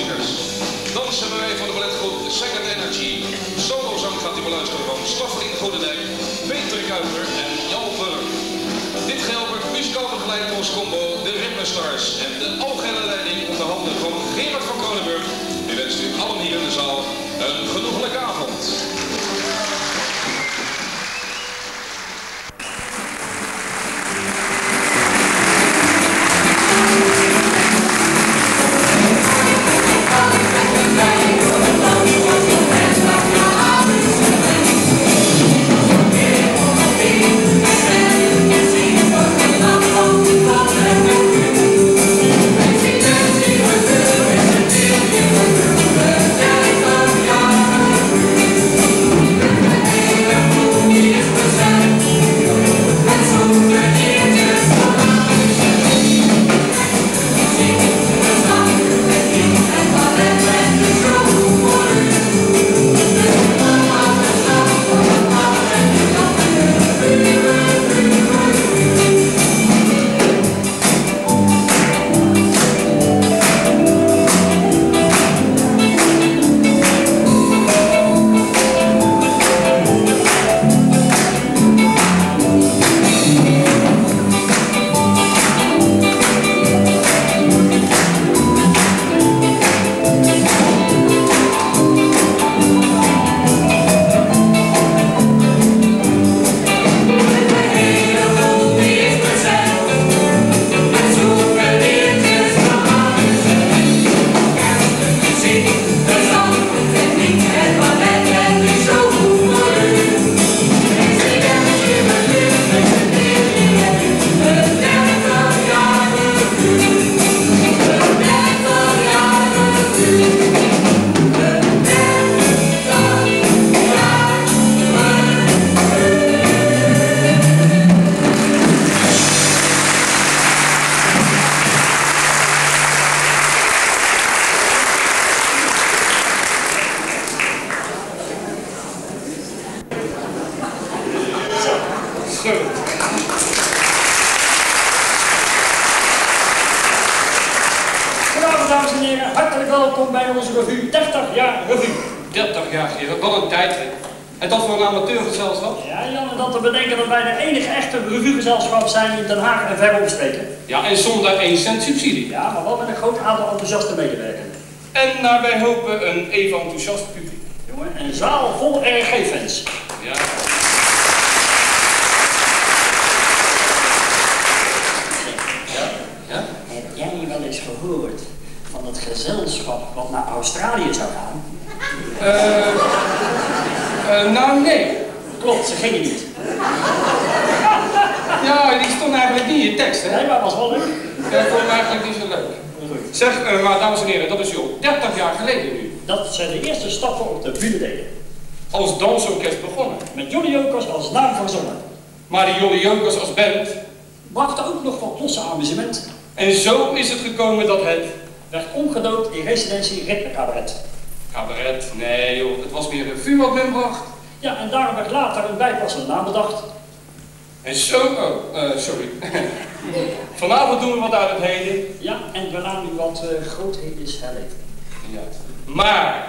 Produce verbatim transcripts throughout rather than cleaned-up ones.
Zangers. Dansen hebben wij van de balletgroep Second Energy. Solozang gaat u beluisteren van Stoffelien Goedendijk, Peter Kuiper en Jan Burg. Dit geheel wordt muzikaal begeleid door ons combo de Ritme Stars en de algehele leiding onder handen van Gerard van Kronenburg. U wenst u allen hier in de zaal een genoeglijke avond. Goedenavond dames en heren, hartelijk welkom bij onze revue dertig jaar revue. dertig jaar, heren, wat een tijd. En dat voor een amateurgezelschap? Ja, Jan, en dan te bedenken dat wij de enige echte revuegezelschap zijn in Den Haag en ver omstreken. Ja, en zonder één cent subsidie. Ja, maar wel met een groot aantal enthousiaste medewerkers. En naar wij hopen een even enthousiast publiek. Jongen, een zaal vol R G-fans. Ja. Ja? Ja? Heb jij wel eens gehoord van het gezelschap wat naar Australië zou gaan? Eh, uh, nou nee. Klopt, ze gingen niet. Ja, die stond eigenlijk niet in je tekst, hè? Nee, maar was wel leuk. Ja, ik vond hem eigenlijk niet zo leuk. Zeg, uh, maar dames en heren, dat is joh, dertig jaar geleden nu. Dat zijn de eerste stappen op de bühne deden. Als dansorkest begonnen. Met Jolly Jokers als naam verzonnen. Maar die Jolly Jokers als band brachten ook nog wat losse amusementen. En zo is het gekomen dat het werd omgedoopt in residentie Ritme Cabaret. Cabaret? Nee joh, het was meer een vuur wat men bracht. Ja, en daarom werd later een bijpassende naam bedacht. En zo, oh, uh, sorry. Vanavond doen we wat uit het heden. Ja, en we gaan nu wat uh, grootheden herleven. Ja. Maar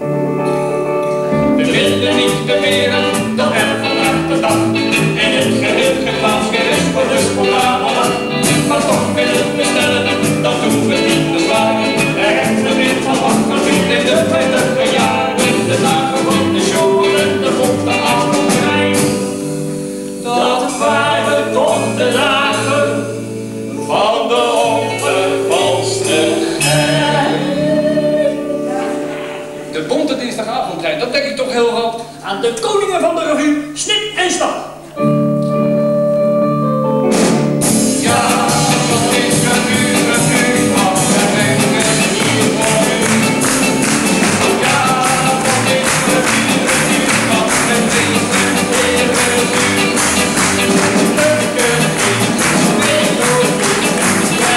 we willen niet beweren dat er vandaag de dag en het geheel geplaatst weer is voor de spontane lach. Maar toch willen we stellen, dat doen we niet te zwaar. Er heeft er weer van wacht in de vijftiger jaren. De dagen van de show en de bonte avondrij. Dat waren toch de dagen van de onvervalstigheid. De bonte dinsdagavondtrein, dat denk ik toch heel wat aan de koningen van de revue, Snip en Stap. Ja, dat is revue, revue, wat we brengen hier voor u. Ja, dat is revue, revue, wat we brengen hier voor u. Leuke liedjes, melodie, ja.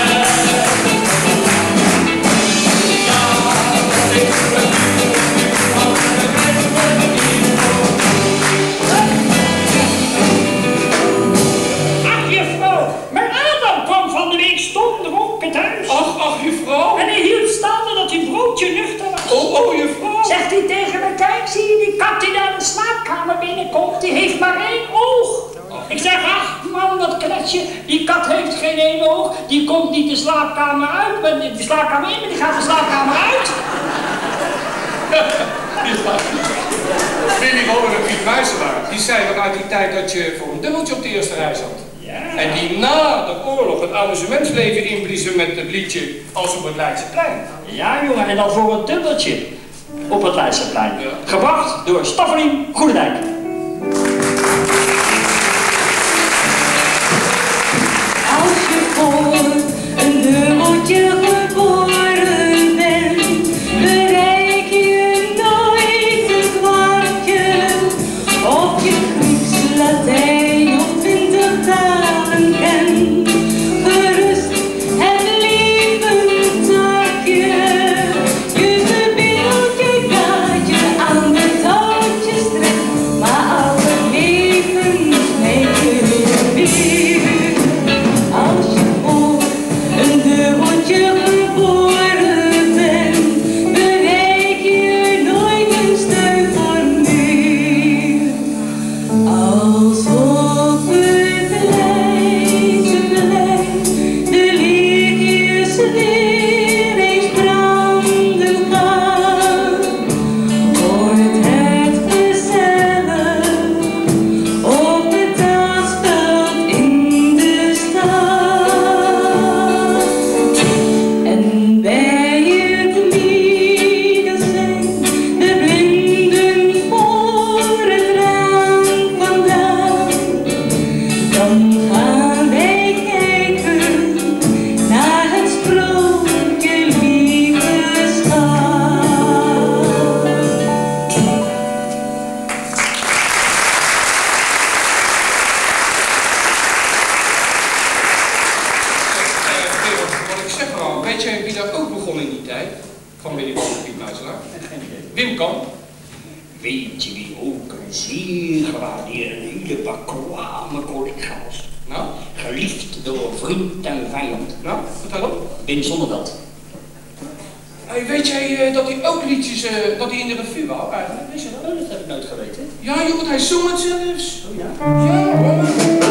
Ja, dat is revue, revue, wat we brengen hier voor u. dubbeltje. Die kat heeft geen één oog. Die komt niet de slaapkamer uit. Maar de slaapkamer in, maar die gaat de slaapkamer uit. Willy Wonen en Piet Muiselaar, die zei nog uit die tijd dat je voor een dubbeltje op de eerste rij zat. Ja. En die na de oorlog het amusementsleven inbliezen met het liedje Als op het Leidseplein. Ja, jongen, en dan voor een dubbeltje op het Leidseplein. Ja. Gebracht door Staffelien Goedendijk. Als je voor een dubbeltje geboren bent, bereik je nooit een kwartje. Of je Grieks, Latijn of twintig talen kent, gerust het leven takje. Je verbeeld je dat je aan de touwtjes trekt, maar al het leven smeekt je weer. Als je voor een dubbeltje geboren bent, bereik je nooit een stuiver meer. Alsof het Leidseplein de lichtjes weer eens branden gaan, wordt het gezellig op het asfalt in de stad. En bij het midden zijn de blinden voor het raam vandaan. Dan gaan wij kijken naar het sprookje lieve schat. Wat ik zeg maar al, weet jij wie daar ook begon in die tijd? Van Willy Wonen en Piet Muiselaar? Geen idee. Wim Kamp. Weet je wie ook een zeer gewaardeerde, een hele bekwame collega was? Nou, Geliefd door vriend en vijand. nou, vertel op. Wim Zonneveld. Hey, weet jij eh, dat hij ook liedjes, eh, dat hij in de revue wou eigenlijk? Wist je dat? Oh, dat heb ik nooit geweten. Ja joh, want hij zong het zelfs. Oh ja? Ja hoor.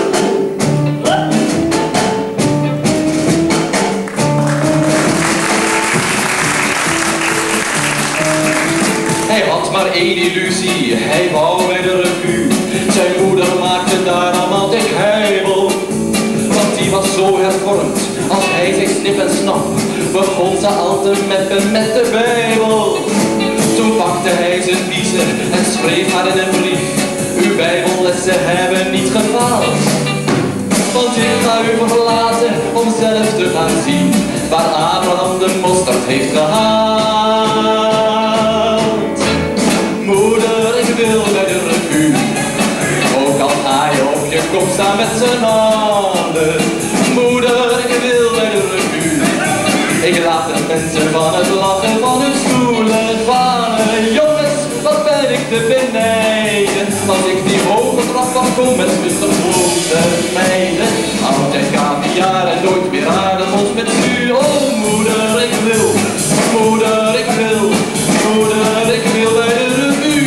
Hij had maar één illusie, hij wou bij de revue. Zijn moeder maakte daarom altijd huibel. Want die was zo hervormd, als hij zei snip en snap, begon ze al te meppen met de Bijbel. Toen pakte hij zijn biezen en schreef haar in een brief: uw Bijbellessen hebben niet gefaald. Want ik ga u verlaten om zelf te gaan zien waar Abraham de mosterd heeft gehaald. Moeder, ik wil bij de revue, ook al ga je op je kop staan met z'n handen. Moeder, ik wil bij de revue, ik laat de mensen van het lachen van hun stoelen vallen. Jongens, wat ben ik te benijden, als ik die hoge trap afkom met mister grote meiden. Altijd kaviaar en nooit meer aardappels met zuur. Oh moeder, ik wil, moeder, ik wil, moeder, ik wil bij de revue.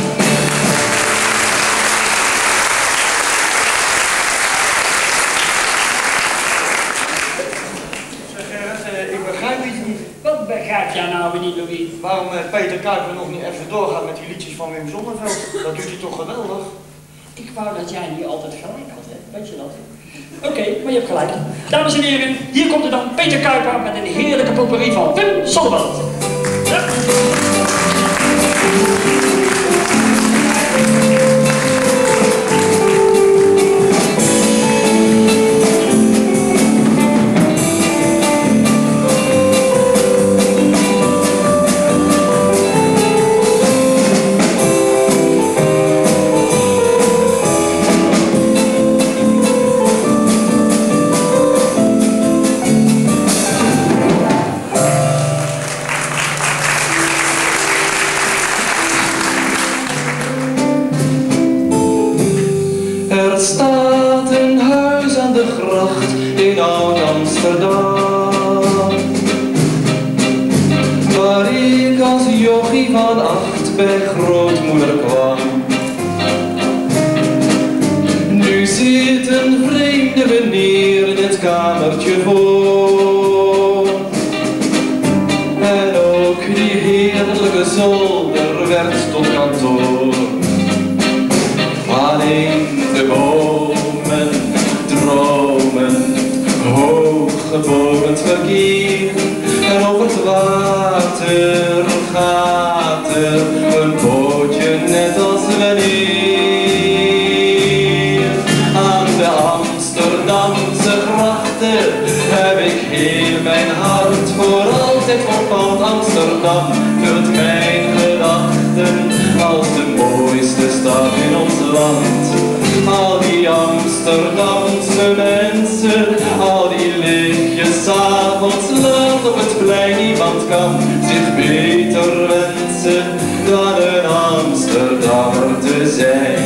Zeg Gerrit, eh, ik begrijp iets niet. Wat begrijp jij nou weer niet, Louis? Waarom eh, Peter Kuiper nog niet even doorgaat met die liedjes van Wim Zonneveld? Dat doet hij toch geweldig? Ik wou dat jij niet altijd gelijk had, hè? Weet je dat? Oké, maar je hebt gelijk. Dames en heren, hier komt er dan Peter Kuiper met een heerlijke potpourri van Wim Zonneveld. Ja. Er staat een huis aan de gracht in Oud-Amsterdam, waar ik als jochie van acht bij grootmoeder kwam. Nu zit een vreemde meneer zolder werd tot kantoor. Alleen de bomen dromen, hooggebouwd verkeer. En op het water gaat er een bootje net als wanneer. Aan de Amsterdamse grachten heb ik heel mijn hart voor altijd verpand. Amsterdam vult mijn gedachten als de mooiste stad in ons land. Al die Amsterdamse mensen, al die lichtjes 's avonds laat op het plein. Niemand kan zich beter wensen dan een Amsterdammer te zijn.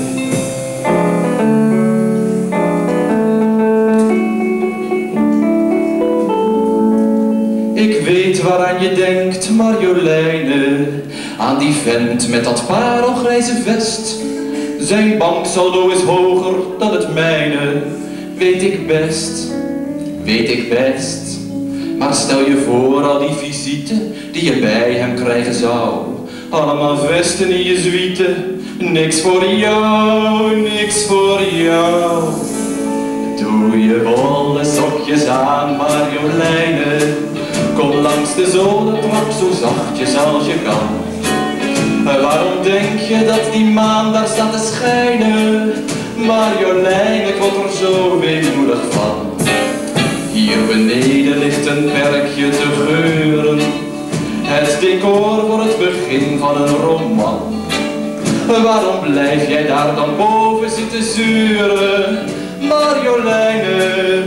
Ik weet waaraan je denkt, Marjoleine, aan die vent met dat parelgrijze vest. Zijn banksaldo is hoger dan het mijne, weet ik best, weet ik best. Maar stel je voor al die visite die je bij hem krijgen zou. Allemaal vesten in je suite, niks voor jou, niks voor jou. Doe je wollen sokjes aan, Marjoleine. Kom langs de zolentrap zo zachtjes als je kan. Waarom denk je dat die maan daar staat te schijnen? Marjolein, ik word er zo weemoedig van. Hier beneden ligt een perkje te geuren. Het decor voor het begin van een roman. Waarom blijf jij daar dan boven zitten zeuren? Marjoleine,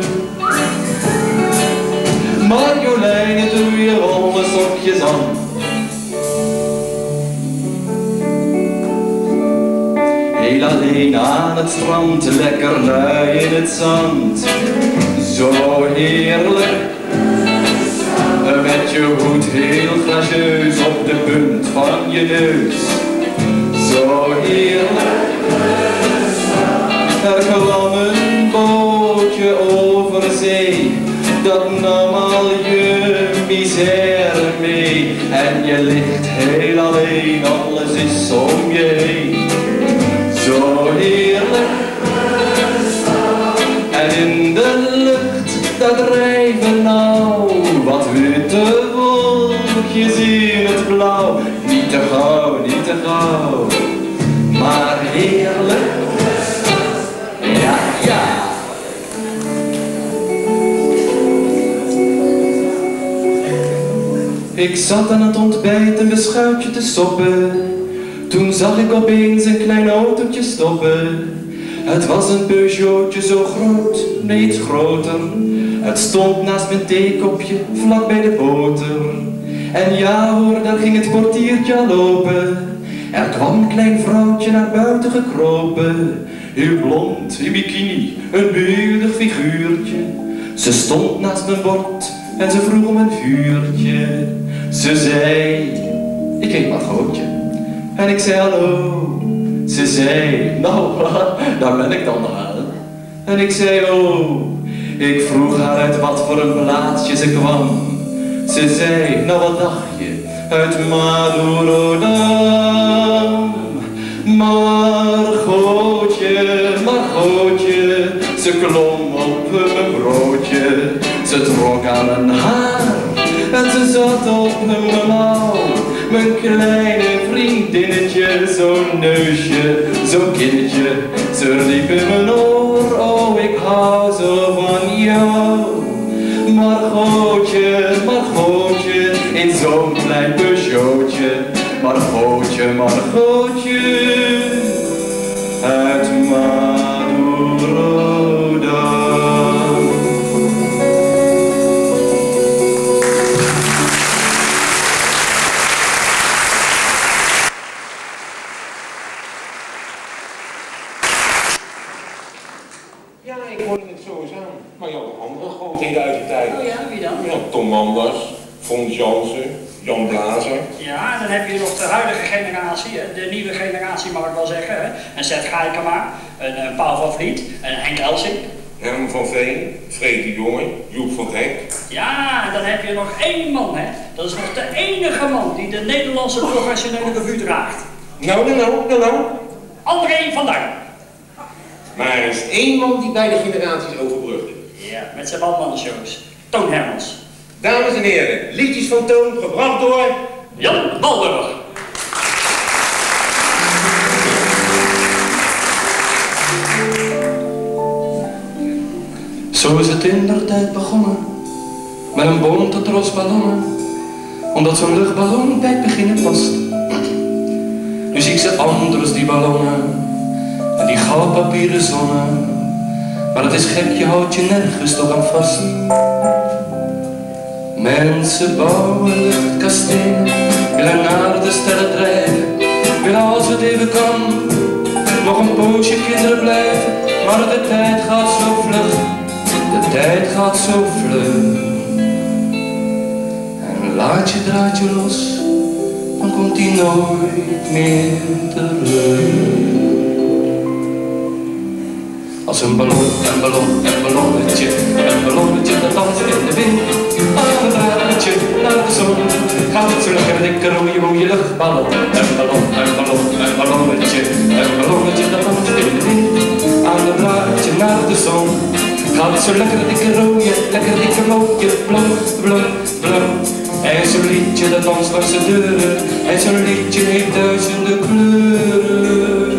Marjoleine, doe je wollen sokjes aan. Heel alleen aan het strand, lekker lui in het zand. Zo heerlijk, met je hoed heel gracieus op de punt van je neus. Zo heerlijk, er kwam een bootje over zee. Dat nam al je misère mee. En je ligt heel alleen, alles is om je heen. Zo heerlijk, en in de lucht, daar drijven nou wat witte wolkjes in het blauw. Niet te gauw, niet te gauw, maar heerlijk, ja, ja. Ik zat aan het ontbijt een beschuitje te soppen. Toen zag ik opeens een klein autootje stoppen. Het was een Peugeotje zo groot, nee iets groter. Het stond naast mijn theekopje, vlak bij de boter. En ja hoor, daar ging het portiertje al open. Er kwam een klein vrouwtje naar buiten gekropen. Heel blond, in bikini, een beeldig figuurtje. Ze stond naast mijn bord en ze vroeg om een vuurtje. Ze zei, ik heet Margootje. En ik zei hallo. Ze zei, nou, daar ben ik dan wel. En ik zei, oh, ik vroeg haar uit wat voor een plaatsje ze kwam. Ze zei, nou wat dacht je, uit Madurodam. Margootje, Margootje, ze klom op mijn broodje. Ze trok aan mijn haar en ze zat op mijn mouw. Mijn kleine vriendinnetje, zo'n neusje, zo'n kinnetje. Ze riep in mijn oor, oh ik hou zo van jou. Margootje, Margootje, in zo'n klein Peugeotje. Margootje, Margootje, uit Madurodam. Ja, ik hoorde het zo eens aan. Maar je had een andere grote hit uit die tijd. Oh ja, wie dan? Ja, Tom Manders, Fons Jansen, Jan Blazer. Ja, dan heb je nog de huidige generatie, hè, de nieuwe generatie mag ik wel zeggen. Hè. Een Zet Gaikema, een, een Paul van Vliet, een Henk Elsing. Herman van Veen, Freek de Jonge, Joep van het Hek. Ja, dan heb je nog één man, hè. Dat is nog de enige man die de Nederlandse professionele revue draagt. Nou, nou, nou, nou, nou. André van Duin. Maar er is één man die beide generaties overbrugde. Ja, met zijn one-man-shows. Toon Hermans. Dames en heren, liedjes van Toon, gebracht door Jan Balburg. Zo is het in der tijd begonnen, met een boom tot tros ballonnen, omdat zo'n luchtballon bij het beginnen past. Nu zie ik ze anders, die ballonnen, en die goudpapieren zonnen, maar het is gek, je houdt je nergens toch aan vast. Mensen bouwen luchtkastelen, willen naar de sterren drijven, willen als het even kan, nog een poosje kinderen blijven, maar de tijd gaat zo vlug. De tijd gaat zo vlug. En laat je draadje los, dan komt die nooit meer terug. Als een ballon, een ballon, een ballonnetje, een ballonnetje dat danst in de wind. Aan een draadje naar de zon, gaat het zo lekker dikke rooie mooie luchtballon. Een ballon, een ballon, een ballonnetje, een ballonnetje dat danst in de wind. Aan een draadje naar de zon. Gaat zo lekker dikke rooie, lekker dikke mooie, blauw, blauw, blauw. En zo'n liedje dat danst langs de deuren, en zo'n liedje heeft duizenden kleuren.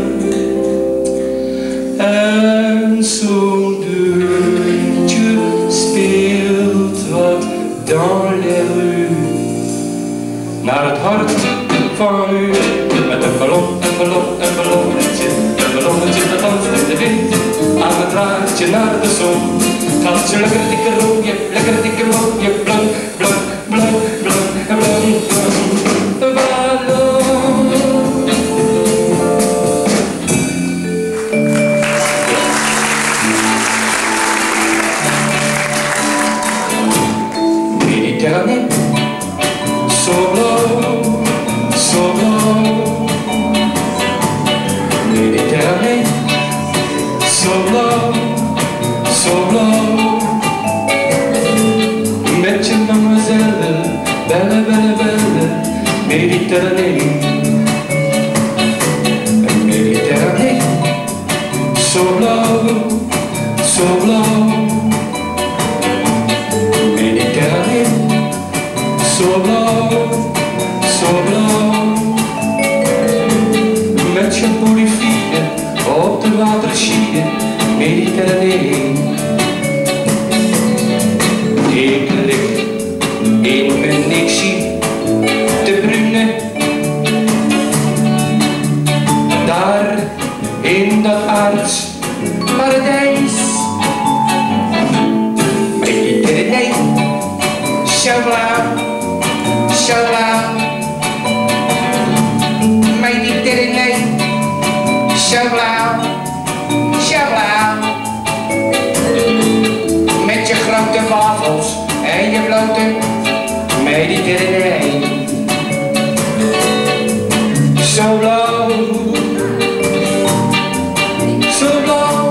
En zo'n deurtje speelt wat dans les rues, naar het hart van u. Met een ballon, een ballon, een ballonnetje, een ballonnetje dat danst in de wind. Aan het draadje naar de zon, gaat zo lekker dikke rooie, lekker dikke mooie, blank, blank, blank, blank, blank, blank, ballon. Méditerranée, so blauw, so blauw. Méditerranée, so blauw, so blauw. Met je mademoiselle, belle, belle, belle, Méditerranée. Méditerranée, so blauw, so blauw. Méditerranée, so blauw, so blauw. Met je polyfie op de waterschieden, Méditerranée. Ik lig in mijn niksie te bruinen, daar in dat aards paradijs. Méditerranée, zo blauw, zo blauw. Méditerranée, zo blauw, zo blauw. Met je grote wafels en je blote Méditerranée. Zo blauw, zo blauw.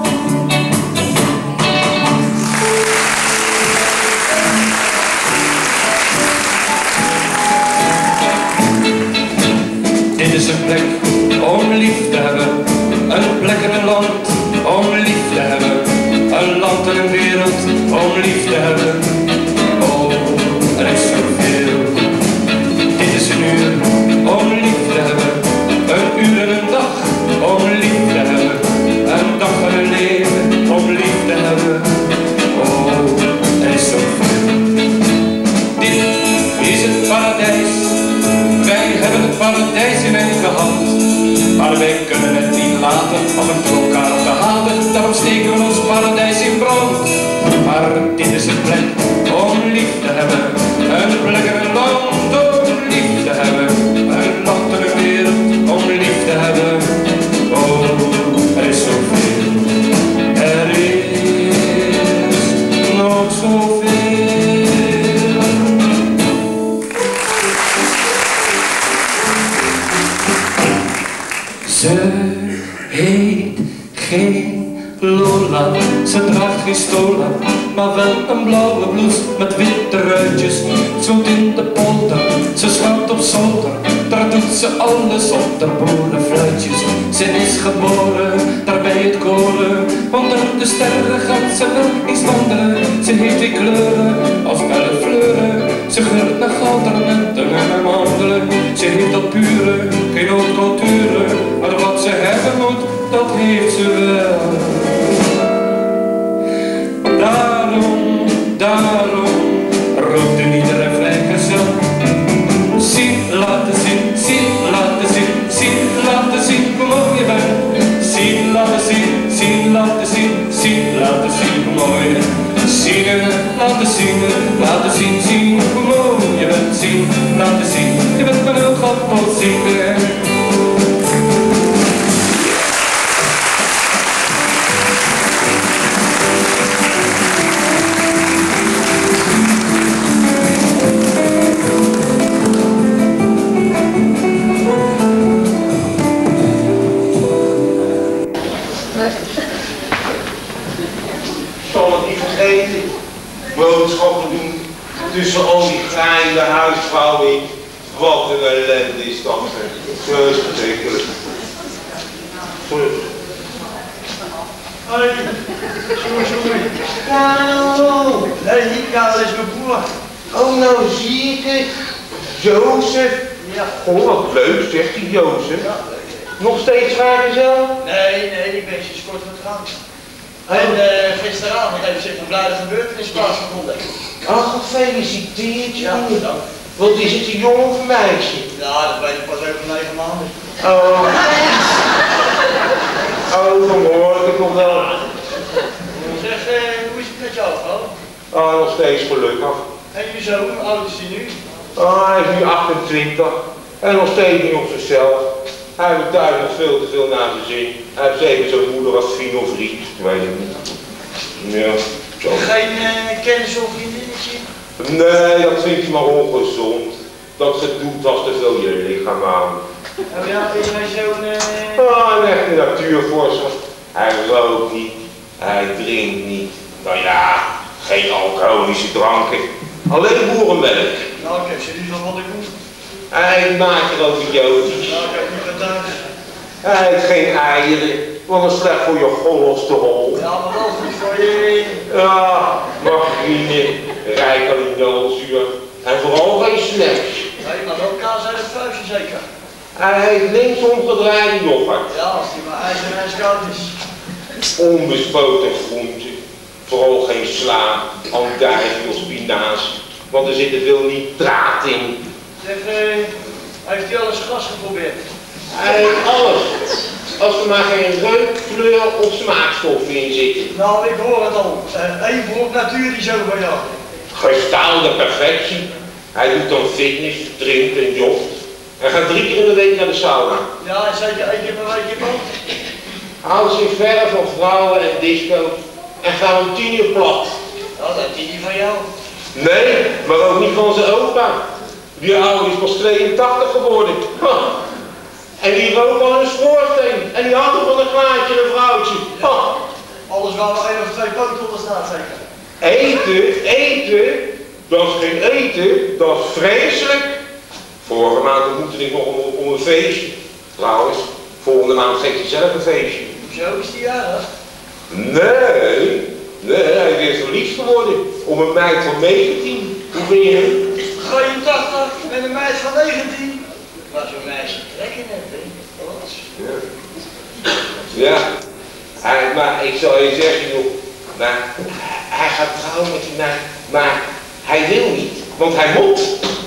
Dit is een plek om lief te hebben, een plek en een land om lief te hebben, een land en een wereld om lief te hebben. Oh, er is zoveel. Dit is een uur om lief te hebben, een uur en een dag om lief te hebben, een dag en een leven om lief te hebben. Oh, er is zoveel. Dit is het paradijs. Wij hebben het paradijs in één gehad, maar wij kunnen het niet laten om het voor elkaar op te halen. Daarom steken we ons paradijs in brand. Maar dit is een plek om lief te hebben, een plek en een land om lief te hebben, een land en een wereld om lief te hebben. Oh, er is zoveel, er is nog zoveel. Ze heet geen Lola, ze draagt geen stola, maar wel een blauwe blouse met witte ruitjes. Zoet in de polder, ze schuilt op zolder, daar doet ze alles op, daar boerenfluitjes. Ze is geboren, daar bij het koren, onder de sterren gaat ze wel eens wandelen. Ze heeft die kleuren als belle fleuren, ze geurt naar galdernetten en naar mandelen. Ze heeft dat pure, geen haute couture, maar wat ze hebben moet, dat heeft ze wel. Daarom, daarom roept in iedere vrijgezel. Zien, laten zien, zien, laten zien, zien, laten zien hoe mooi je bent. Zien, laten zien, zien, laten zien, zien, laten zien hoe mooi je bent. Zingen, laten zingen, laten zien, zien hoe mooi je bent. Zien, laten zien, je bent mijn heel kapot zingen. Boodschappen doen tussen al die kleine huisvrouwen. Wat een ellende is dat. Zo is verschrikkelijk. Hoi, sorry, sorry. Hallo. Nee, niet Karel, is mijn broer. Oh, nou zie ik het. Jozef. Ja. Oh, wat leuk zegt die Jozef. Ja. Nog steeds vrijgezel? Nee, nee, ik ben sinds kort getrouwd. En uh, gisteravond heeft zich een blijde gebeurtenis plaatsgevonden. Ach, gefeliciteerd. Ja, bedankt. Wat is het, een jongen of een meisje? Ja, dat weet ik pas over negen maanden. Oh. Oh, dan hoor ik het nog wel. Zeg, uh, hoe is het met jou, vrouw? Ah, nog steeds gelukkig. En je zoon, hoe oud is hij nu? Ah, hij is nu achtentwintig. En nog steeds niet op zichzelf. Hij betuigt nog veel te veel naar zijn zin. Hij heeft zeker zo'n moeder als vriend of vriend. Ik weet het niet. Ja, zo. Geen uh, kennis of vriendinnetje? Nee, dat vindt hij maar ongezond. Dat gedoe tast te veel je lichaam aan. En ja, is hij zo'n... Uh... Ah, een echte natuurvorser. Hij rookt niet. Hij drinkt niet. Nou ja, geen alcoholische dranken. Alleen boerenmelk. Nou, ik heb serieus nog wat ik moet. Hij maakt er ook idiotisch. Nou, ik heb niet gedaan. Hij heeft geen eieren, want dat is slecht voor je cholesterol. Ja, maar wel goed voor je. Ja, margarine, rijk aan linolzuur en vooral geen snacks. Nee, maar wel kaas uit het vuistje zeker. Hij heeft linksom gedraaide yoghurt. Ja, als die maar ijzer en koud is. Onbespoten groenten, vooral geen sla, andijvie of spinazie, want er zit te veel nitraat in. Zeg, uh, heeft hij alles gras geprobeerd? Hij heeft alles, als er maar geen reuk, kleur of smaakstoffen in zitten. Nou, ik hoor het al. Uh, één brok natuur die zo van jou. Gestaalde perfectie. Hij doet dan fitness, drinkt en jogt. Hij gaat drie keer in de week naar de sauna. Ja, en zeker één keer per week in bad. Houdt zich verre van vrouwen en disco's en gaat om tien uur plat. Ja, dat is niet van jou. Nee, maar ook niet van zijn opa. Die oude is pas tweeëntachtig geworden. Ha. En die rookt al een schoorsteen. En die had van een glaasje een vrouwtje. Ha. Alles waar nog één of twee poten onder staat zeker. Eten, eten, dat is geen eten, dat is vreselijk. Vorige maand ontmoette ik nog om, om een feestje. Trouwens, volgende maand geeft hij zelf een feestje. Zo is die jarig. Nee, nee, hij is weer verliefd geworden. Om een meid van negentien. Hoe ben je hem? drieëntachtig met een meid van negentien. Maar zo'n meisje trekken net, hè? Wat? Ja. Ja. Hij, maar ik zal je zeggen, joh. Maar hij gaat trouwen met die meid. Maar hij wil niet, want hij moet.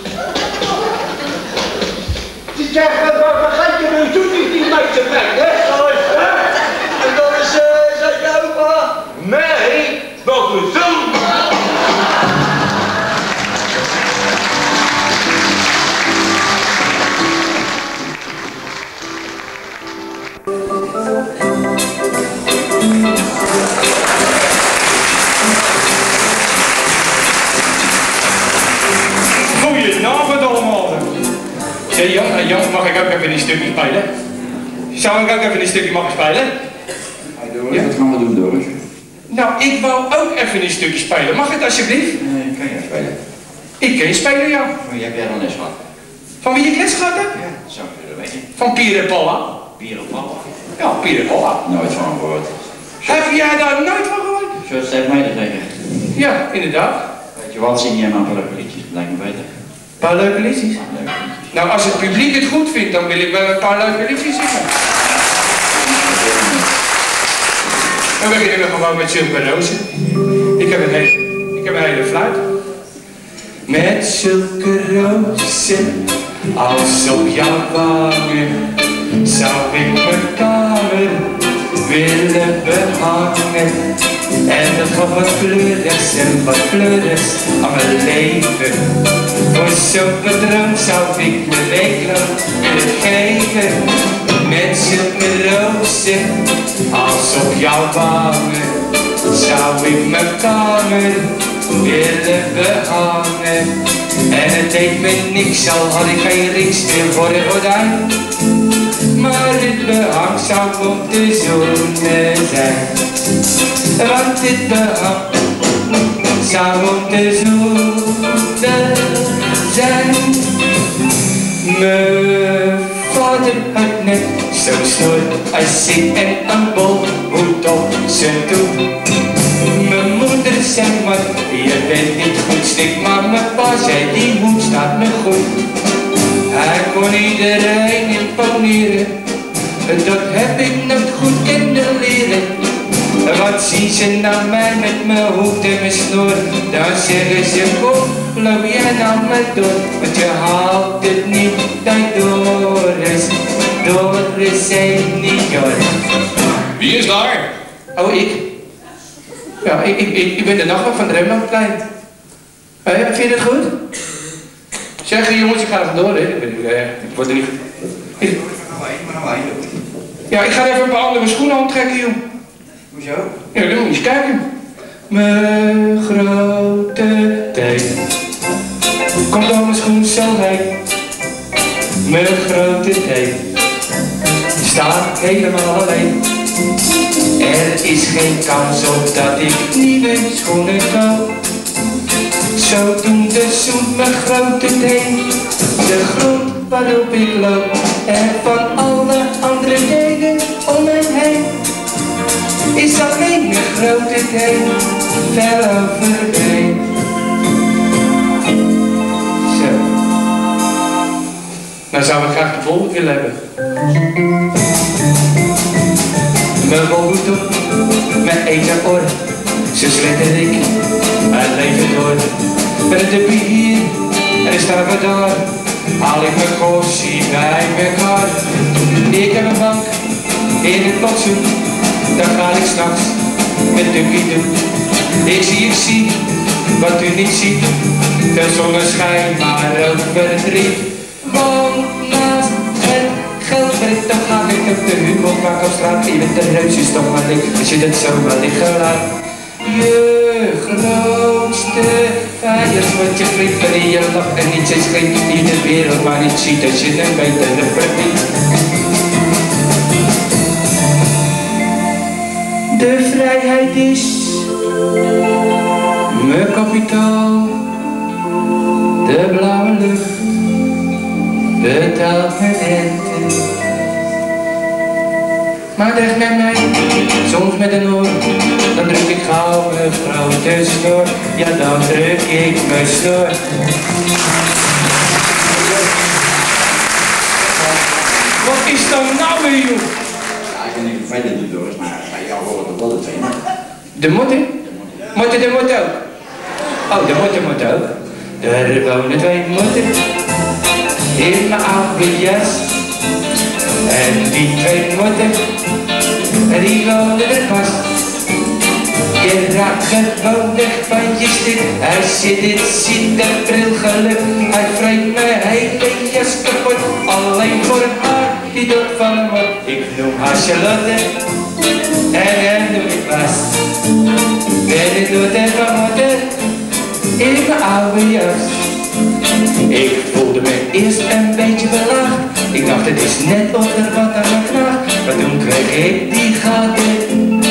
Zeg, waar gaat je nu? Doet hij die meid te weg, hè? En dat is, uh, is dat jouw opa? Nee, dat is mijn zoon. Goedenavond allemaal. Zeg Jan, Jan, mag ik ook even een stukje spelen? Zou ik ook even een stukje mogen spelen? Doris, Ja? wat gaan we doen, Doris? Nou, ik wou ook even een stukje spelen. Mag het alsjeblieft? Nee, kan jij spelen? Ik kan je spelen, ja. Van wie heb jij dan les gehad? Van wie ik les gehad heb? Ja, dat zou ik willen weten. Van Pierre Paula. Pierre Papa. Ja, Pierre Paula. Nooit van gehoord. Heb jij daar nooit van gehoord? Zo steeds mij te zeggen. Ja, inderdaad. Weet je wat, zing jij maar een paar leuke liedjes, dat lijkt me beter. Een paar leuke liedjes. Leuke liedjes. Nou, als het publiek het goed vindt, dan wil ik wel een paar leuke liedjes zingen. We beginnen gewoon met zulke rozen. Ik heb een hele, ik heb een hele fluit. Met zulke rozen als op jouw wangen zou ik mijn kamer willen behangen. En dat gaat wat kleurigs en wat kleurigs aan mijn leven. Voor zulke droom zou ik mijn week lang willen geven. Met zulke rozen als op jouw wangen zou ik mijn kamer willen behangen. En het deed me niks, al had ik geen ringsteel voor de gordijn. Maar het behang zou om te zoenen zijn. Want dit behang zou om te zoenen zijn. Mijn vader had net zo'n snor als ik en een bolhoed op zijn toe. Mijn moeder zei maar, je bent niet goed stik, maar mijn pa zei die hoed staat me goed. Hij kon iedereen imponeren, dat heb ik nooit goed kunnen leren. Wat zien ze nou mij met mijn hoed en mijn snor? Dan zeggen ze, kom, loop jij nou maar door, want je haalt het niet bij Doris. Doris senior. Wie is daar? Oh, ik? Ja, ik, ik, ik, ik ben de nachtwacht van het Rembrandtplein. Uh, vind je dat goed? Zeg jongens, ik ga er vandoor, hè. Ik, ben, uh, ik word er niet... Ik... Ja, ik ga even een paar andere schoenen aantrekken, joh. Hoezo? Ja, dan moet je eens kijken. Mijn grote teen. Komt dan mijn schoen zo heen. Mijn grote teen. Staat helemaal alleen. Er is geen kans op dat ik nieuwe schoenen koop. Zodoende zoekt mijn grote teen de grond waarop ik loop. En van alle andere dingen om me heen is alleen mijn grote teen ver overheen. Zo. Nou zou ik graag de volgende willen hebben. Mijn bolhoed op, mijn eten oor, zo slitter ik het leven door. Met de bier en de stappen daar, haal ik mijn kossie bij elkaar. Ik heb een bank in het plantsoen, daar ga ik s'nachts met Ducky doen. Ik zie, ik zie, wat u niet ziet, de zonneschijn maar overdriet. Want naast het geldwerk, dan ga ik op de Hugo op straat. Je bent de reus, is toch maar dik, als je dat zo wel liggen laat. Je grootste vijand wordt je vriend wanneer je lacht en niet steeds schrikt. Die de wereld maar niet ziet als je een betere verdient. De vrijheid is mijn kapitaal. De blauwe lucht betaalt mijn rente. Maar echt met mij, soms met een oor, dan druk ik gauw mijn grote snor. Ja, dan druk ik mijn snor. Wat is dan nou weer, joh? Ja, ik kan niet verder doen, Doris, maar bij jou horen toch wel de twee. De motten? Motten de mot ook? Oh, de motten moet ook. Er wonen twee motten in mijn oude jas. En die twee motten, die wonen er vast. Je raakt gewoon weg van je stuk. Als je dit ziet, dat bril geluk. Hij vreet mijn hele jas kapot. Alleen voor een haar, die doet van een mot. Ik noem haar Charlotte en hem noem ik Bas. Ben ik doet en van motten in mijn oude jas. Ik voelde me eerst een beetje belaagd. Ik dacht het is net onder wat aan mijn kraag. Maar toen kreeg ik die gaten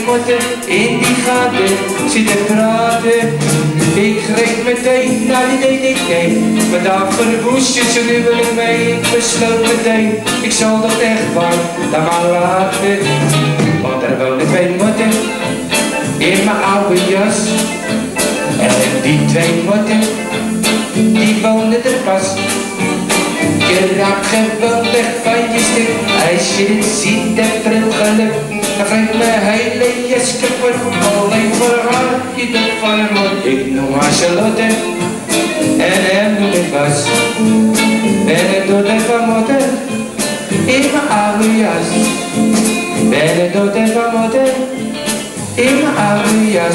motten in die gaten zitten praten. Ik reed meteen naar die D D K, maar daar verwoest je zijn huwelijk mee. Ik besloot meteen, ik zal dat echt waar daar maar laten. Want er wonen twee motten in mijn oude jas. En die twee motten, die wonen er pas. Je raakt gewoon weg van je stuk, als je het ziet en pril geluk. Dan vreet mijn hele jas kapot, alleen voor haar je dat van hem wordt. Ik noem haar Charlotte, en hem noem ik Bas. Ben het dood en van motten, in mijn oude jas. Ben het dood en van motten, in mijn oude jas.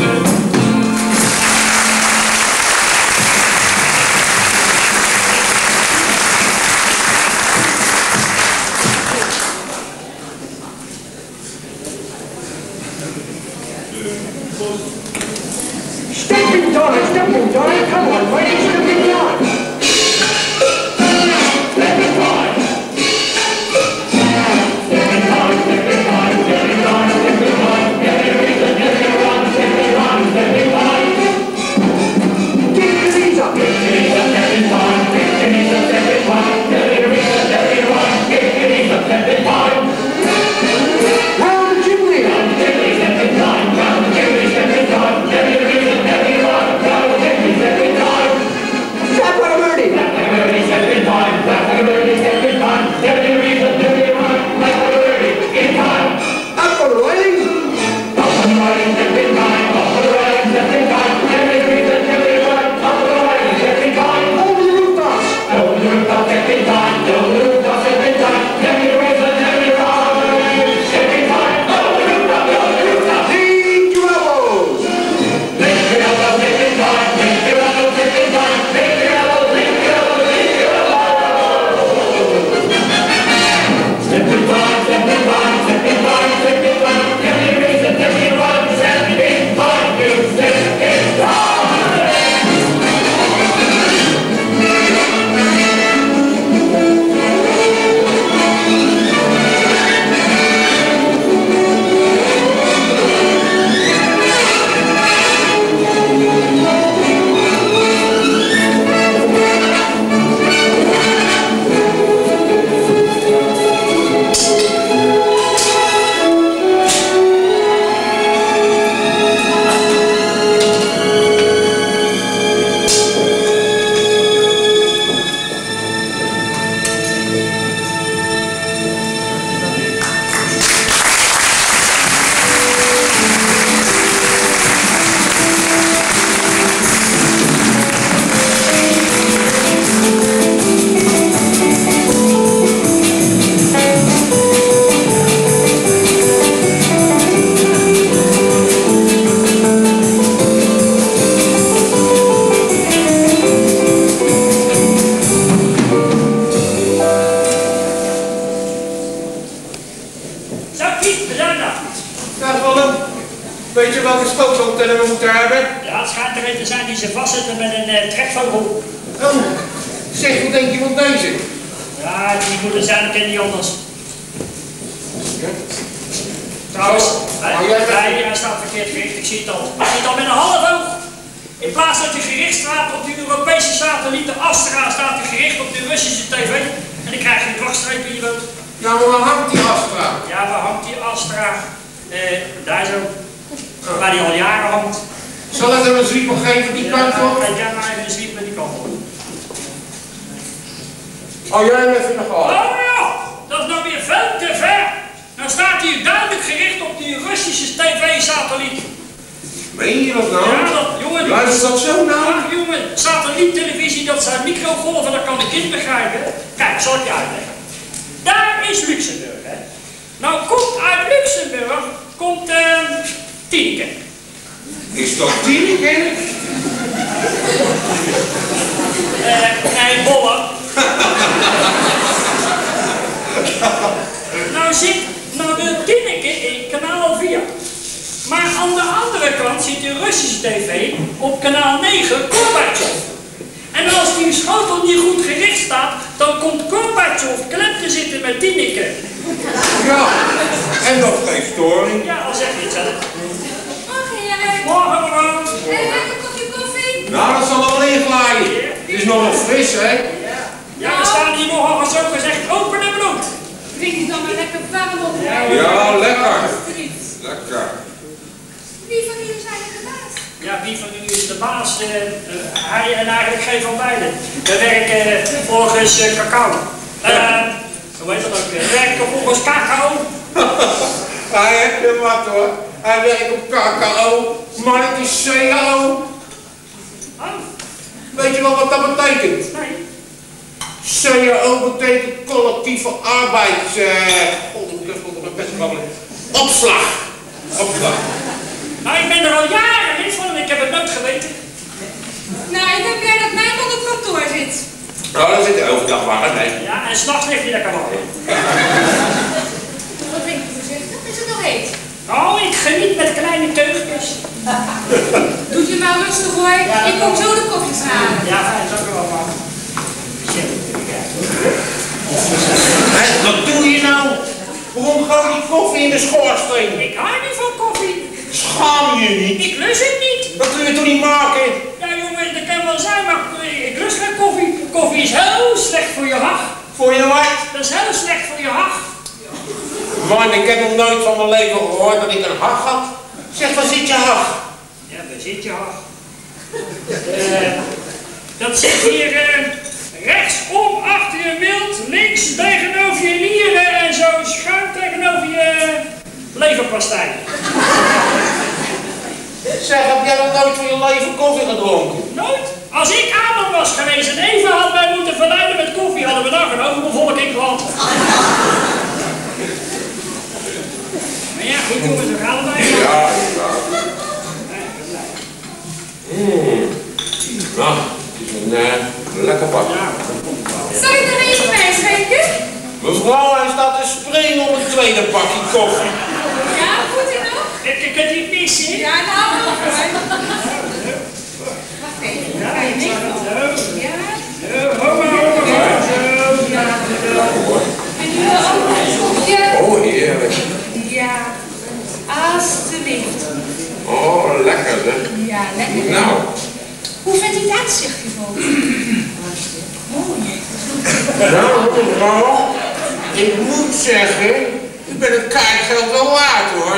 Stepping time, stepping time, come on, ladies, stepping time. Stepping time. Stepping time, stepping time, stepping time, stepping time. Stepping time, stepping time, stepping time, stepping time. Get your knees up. Get your knees up, stepping time. Get your knees up, stepping time. Get your knees up, stepping time. Get your knees up, stepping time. Round the chimney. Round the chimney, stepping time. Round the chimney, stepping time. Get your knees up, stepping time. Round the chimney, stepping time. Step on a birdie. Step on a birdie, stepping time. Step on a birdie, stepping time. Get your knees up, stepping time. Step on a birdie, in time. Up on the ladies. Up on the ladies, stepping time. Up on the ladies, stepping time. Get your knees up, stepping time. Up on the ladies, stepping time. Over the rooftops. Over the rooftops, stepping time. Over the rooftops, stepping time. Get your knees up, stepping time. Stepping time. Over the rooftops, over the rooftops. Lean your elbows. Lift your elbows, stepping time. Lift your elbows, stepping time. Lift your elbows, lift your elbows, lift your elbows. Stepping time, stepping time, stepping time, stepping time. Get your knees up, stepping time. Stepping time, you stepping time. Zo, Piet, bedankt dan. Nou, Willem, weet je welke spookantenne we moeten hebben? Ja, het schijnt er een te zijn die ze vastzitten met een uh, trekvogel. Oh, zeg, wat denk je van deze? Ja, die moeten zijn, ik ken die anders. Trouwens, hè, Oh, jij bent- nee, hij staat verkeerd gericht, ik zie het al. Ik zie het al met een half oog. In plaats dat hij gericht staat op die Europese satelliet, de Astra, staat hij gericht op de Russische tv. En dan krijg je een dwarsstreep in je rood. Ja, maar waar hangt die Astra? Ja, waar hangt die Astra? Eh, daar zo. Waar die al jaren hangt. Zal ik hem een zwiepel geven, die kant op? Ja, ja, maar even een zwiep met die kant op. Oh, jij hem even nog Oh af. ja, dat is nou weer veel te ver. Nou staat hij duidelijk gericht op die Russische tv-satelliet. Meen je dat nou? Ja, dat, jongen. Luister dat zo nou? Ach, jongen, satelliettelevisie, dat zijn microgolven, dat kan de kind begrijpen. Kijk, zal ik je uitleggen. Daar is Luxemburg, hè. Nou komt uit Luxemburg, komt, ehm, Tineke. Is dat Tineke? Eh, nee, Bolle. Nou zit, nou de Tineke in kanaal vier. Maar aan de andere kant zit de Russische tv op kanaal negen, Gorbachev. En En als die schotel niet goed gericht staat, dan komt Gorbachev klem te zitten met Tineke. Ja, en nog geen storing. Ja, al zeg je het zelf. Morgen, jij. Morgen, mevrouw. En een kopje koffie? Nou, dat zal wel inglijden. Het is nog wel fris, hè? Ja, we staan hier nogal zo gezegd open en bloed. Drink je dan maar lekker warm op. Ja, lekker. Lekker. Wie van jullie zijn er de baas? Ja, wie van jullie is de baas? Uh, uh, hij en eigenlijk geen van beiden. We werken uh, volgens uh, cacao. Uh, hoe heet dat ook weer? We werken volgens cacao. Hij heeft er wat hoor. Hij werkt op cacao, maar het is C A O. Oh. Weet je wel wat dat betekent? Nee. C A O betekent collectieve arbeids... Uh, opslag. Opslag. Nou, ik ben er al jaren lid van en ik heb het nooit geweten. Nou, ik heb blij dat mijn man op kantoor zit. Nou, daar zit de overdag warm, nee. Ja, en s'nachts ligt hij lekker warm. Wat denk je voorzichtig? Is het nog heet? Oh, ik geniet met kleine teugjes. Doe je maar rustig hoor. Ja, ik kom zo de koffies halen. Ja, fijn, dank u wel, man. Hé, wat doe je nou? Waarom gaat die koffie in de schoorsteen? Ik hou niet van koffie. Schaam je niet? Ik lust het niet. Dat kun je toch niet maken? Ja, jongen, dat kan wel zijn, maar ik lust geen koffie. Koffie is heel slecht voor je hart. Voor je wat? Dat is heel slecht voor je hart. Man, ik heb nog nooit van mijn leven gehoord dat ik een hart had. Zeg, waar zit je hart? Ja, waar zit je hart? Uh, dat zit hier uh, rechtsom achter je mild, links tegenover je nieren en zo schuin tegenover je leverpastei. Zeg, heb jij nog nooit van je leven koffie gedronken? Nooit? Als ik Adam was geweest en Eva had mij moeten verleiden met koffie, hadden we dan genomen bevolking in land. Maar ja, goed jongens, we gaan erbij. Ja, ja. Mmm. Nou, het is een uh, lekker pak. Zal ik er even bij schenken? Mevrouw, hij staat te springen om het tweede pakje koffie. Ja, goed in nog? Ik, ik kan niet missen. Ja, nou, nog hoor. Wacht even. Ja, Ga je ik zag het zo. Ja. Zo, ho, ho, ho, ho, zo. Ja, zo. En nu ook nog een kopje. Oh, heerlijk. Ja, alsjeblieft. Oh, lekker hè? Ja, lekker. Nou. Hoe vindt u het uitzichtje voor? Mooi. Nou, mevrouw, ik moet zeggen, u bent het kaartgeld wel waard hoor.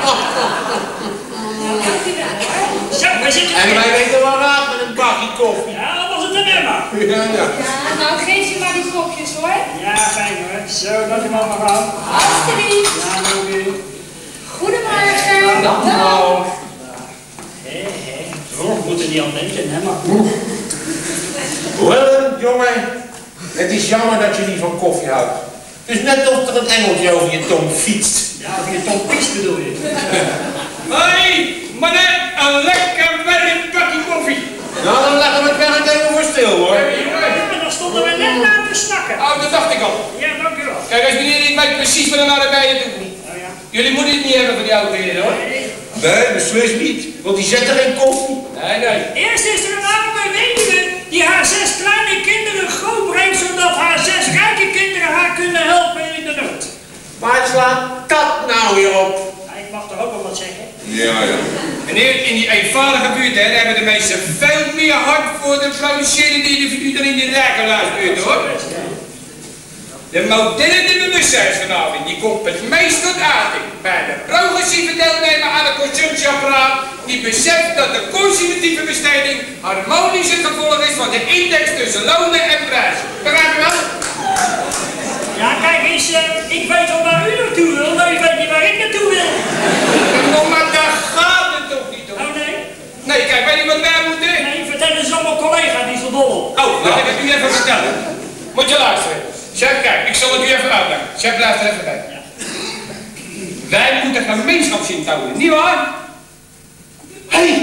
Zo, we zitten En wij weten wel raad met een bakje koffie. Ja, dan was het een emmer. Ja, ja. Ja, nou geef je maar die kopjes hoor. Ja, fijn hoor. Zo, dankjewel mevrouw. Alsjeblieft. Ja, dank u. Goedemorgen. Dag mevrouw. Hé, hé. Zo, we moeten niet aan denken, hè, maar... Wel, jongen, het is jammer dat je niet van koffie houdt. Het is net of er een engeltje over je tong fietst. Ja, over je tong piest bedoel je. Hoi, mannen, een lekker warm bakje koffie. Nou, dan leggen we het werk even voor stil hoor. En dan stonden we net na te snakken. Oh, dat dacht ik al. Ja, dank u wel. Kijk, als meneer, ik weet precies wat er nou bij je doet. Oh ja. Jullie moeten het niet hebben van die oude heren, hoor. Nee, beslist niet, want die zet er geen koffie. Nee, nee. Eerst is er een arme weduwe die haar zes kleine kinderen grootbrengt, zodat haar zes rijke kinderen haar kunnen helpen in de nood. Maar slaat dat nou weer op? Ja, ik mag toch ook wel wat zeggen? Ja, ja. Meneer, in die eenvoudige buurt, hè, daar hebben de mensen veel meer hart voor de producerende individu dan in die rijkenluisbuurt, hoor. De moderne bewustzijnsverslaving, die komt het meest tot uiting bij de progressieve deelnemer aan het consumptieapparaat, die beseft dat de consumptieve besteding harmonisch het gevolg is van de index tussen lonen en prijzen. Begrijp je wel? Ja, kijk eens, uh, ik weet al waar u naartoe wil, maar ik weet niet waar ik naartoe wil. Oh, maar daar gaat het toch niet om? Oh nee? Nee, kijk, weet je wat wij moeten? Nee, vertel eens allemaal collega, die is van dobbel. Oh, dan ga ik het u even vertellen. Moet je luisteren. Zeg, kijk, ik zal het u even uitleggen. Zeg, blijf er even bij. Ja. Wij moeten gemeenschapszin houden, nietwaar? Hé! Hey.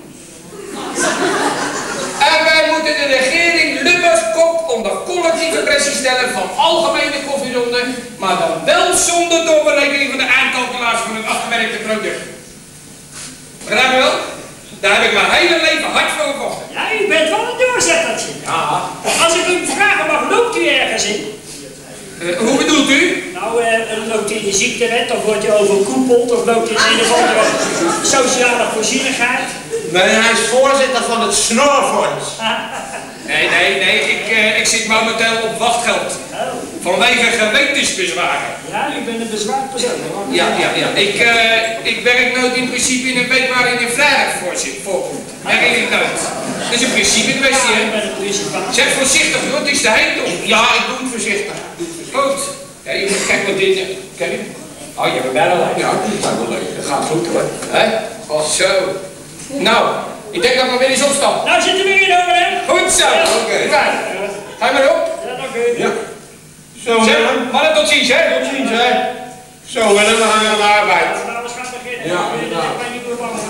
En wij moeten de regering Lubbers kop onder collectieve pressie stellen van algemene koffieronden, maar dan wel zonder doorberekening van de aankalculatie van het afgewerkte product. Begrijp je wel? Daar heb ik mijn hele leven hard voor gevochten. Ja, u bent wel een doorzettertje. Ja. Als ik u vragen mag, loopt u ergens in? Uh, hoe bedoelt u? Nou, uh, loopt u in de ziektewet, of wordt u overkoepeld, of loopt u in een of andere sociale voorzienigheid? Nee, hij is voorzitter van het Snorfonds. Nee, nee, nee, ik, uh, ik zit momenteel op wachtgeld. Oh. Vanwege gewetensbezwaren. Ja, u bent een bezwaard persoon. Hoor. Ja, ja, ja. Ik, uh, ik werk nooit in principe in een week waarin een vrijdag voorkomt. Herinner ik nooit. Dat is een principe kwestie, hè? Zeg voorzichtig, hoor, het is de heet toch? Ja, ik doe het voorzichtig. Goed. Ja, je moet kijken wat dit... Kijk. Oh, je bent bijna leuk. Ja, dat is wel leuk. Dat gaat goed, hoor. Hè? Zo. Nou, ik denk dat ik maar weer eens opstap. Nou zitten we hier over, hè? Goed zo. Oké. Okay. Ga je maar op. Ja, dank u. Ja. Zo, Willem. Maar tot ziens, hè? Tot ziens, hè. Zo, Willem, we gaan aan de arbeid. Nou, we gaan beginnen. Ja, Ik ja. ben niet meer bang voor.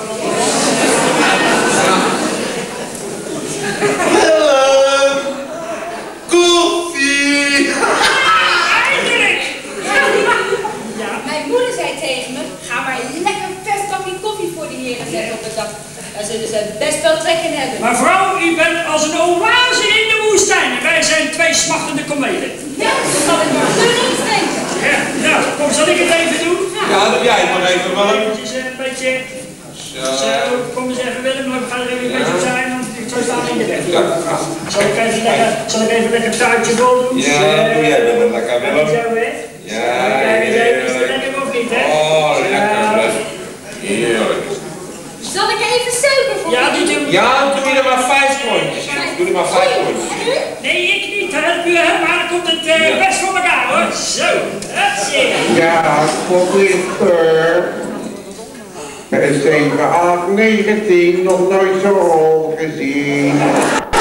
Willem! Koffie! Eindelijk! Ja, mijn moeder zei tegen me, ga maar lekker een vers bakje koffie voor de heren zetten op de dag. Daar zullen ze best wel trek in hebben. Maar vrouw, u bent als een oase in de woestijn. En wij zijn twee smachtende kometen. Ja, dan zal ik maar dun eens drinken. Ja, nou, kom, zal ik het even doen? Ja, doe jij het maar even, Willem. Eventjes een beetje... Zo, kom eens even Willem, we gaan er even een beetje op zijn, want ik zou staan in de weg. Ja. Zal ik even lekker, zal ik even lekker tuitje vol doen? Ja, doe jij Willem, lekker Willem. Zo, hè? Ja, Kijk eens even, is het heerlijk. lekker of niet, hè? Oh, lekker, lekker. Heerlijk. Zal ik even suiker voor Ja, je doet u... Ja, doe er maar vijf klontjes. Doe er maar vijf klontjes. Nee, ik niet, hè? U, hè? Maar dan komt het uh, best voor elkaar, hoor. Zo, hupsie. Ja, voorlichter. zeven, acht, negentien, nog nooit zo hoog gezien.